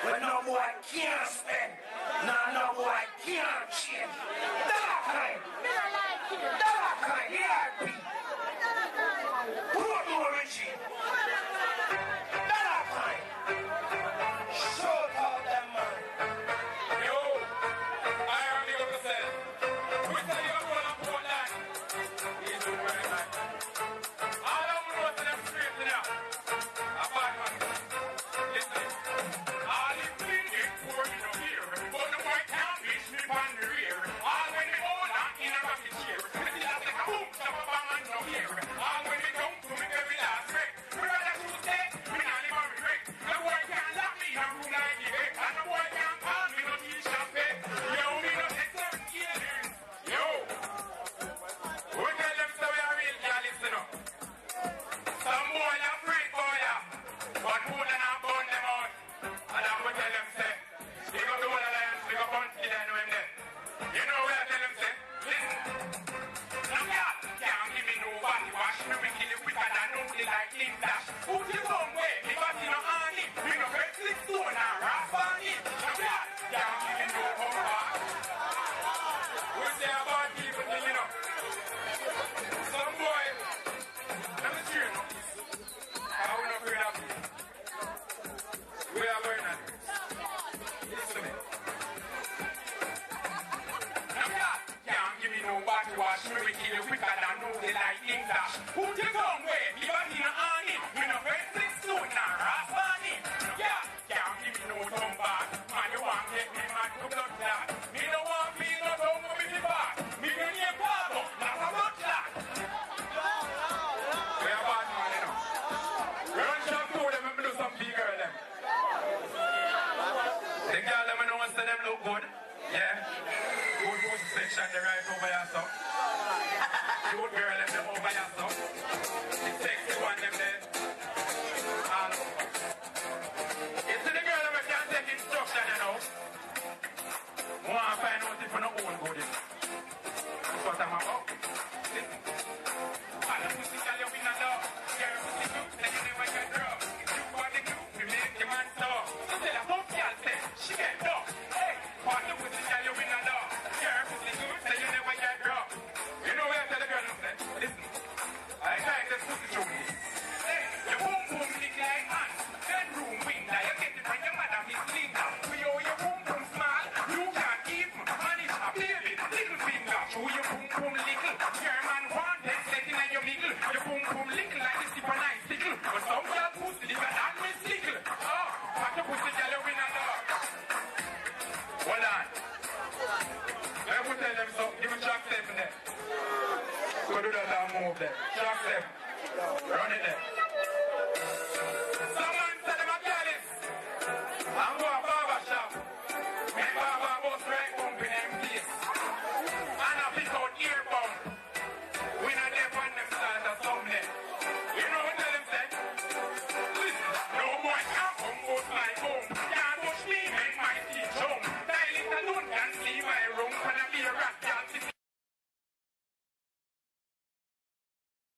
When no boy can't spend, no boy can't change. Dollar kind. Dollar kind, ERP. Poor Richie. Dollar kind. Shout out them man. Yo, I am the other side. We tell you what I'm going on. He's doing very nice. All of them know to them straight now. A bad man. Listen. All the bleeding for me no here. But the boy can't reach me on the rear. All when they hold on in a rocket chair. It's just like a boom, stop a bang and no here. All when they jump to me every last break. We rather shoot dead, we not live on regret. The boy can't lock me in a room like the bed. And the boy can't call me no t-shirt bed. Yo, me no excellent healing. Yo. We tell them so we are real, y'all listen up. Some boy are free for ya. But who then I burn them out? And I will tell them say, you go to one alliance, we go punch the I know him there. You know where I tell them say, listen. Now y'all can't give me nobody wash. Me we kill it quicker than nobody like King Dash. Put your own way, me got in a honey. Me no red slick stone and rap on it. Now y'all can't give me no homework. We say about people thing, you know. Some boy, let me cheer you. I will not afraid of you. We are going on. Listen to me. Now y'all can't give me no body wash. Me we kill you quicker than nobody like King Dash. Put your own way, me got in a honey. Me no red slick stone and rap on it. Yeah, can't give me no thumb back. Man, you want to get me mad to blood clot. Me no want feel no thumb with me back. Me can hear part up, not a blood clot. We are bad man, you know. Run shop to them and do some big girl them. The girl them know say them look good. Yeah. Good pussy section the right over your son. Good girl them over your son. The sexy one them there. All over. You see the girl them can't take instruction, you know. Want to find out if you don't own good. That's what I'm about. Listen. All the pussy girl you win a love. Girl pussy cute, then you never get drunk. You want the cute, we make the man talk. So tell a pump girl say, she get done. Hey, all the pussy girl you win a love. Girl pussy cute, then you never get drunk. You know where I tell the girl, say, listen. I like this pussy show me. Hey, your boom boom lick like ants. Bedroom window, you get it from your mother, Miss Linda. We owe your boom boom small. You can't even manage a baby. Little finger, show your boom boom little. Your man want them setting on your middle. Your boom boom little like the super nice tickle. But some girl pussy bigger than Miss Tickle. Oh, what the pussy girl you win a dog. Hold on. Let me tell them something. Give me track 7 there. Go do that and move there. Track 7. Run it there.